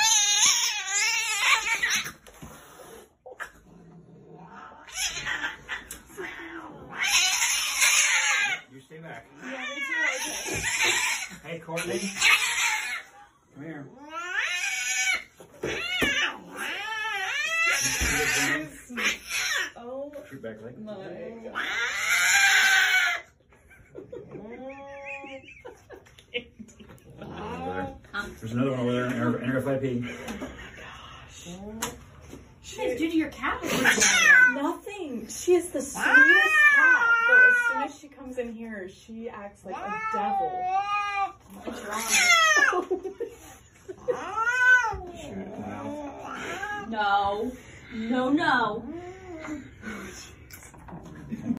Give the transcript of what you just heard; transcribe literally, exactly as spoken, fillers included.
You stay back. Yeah, me too. Okay. Hey, Courtney. Come here. Oh Shoot back leg. my God. There's another one over there in Area five P. Oh my gosh. What did you do to your cat? Nothing. She is the sweetest cat, but as soon as she comes in here, she acts like a devil. What's wrong? Shoot it in the mouth. No. No, no.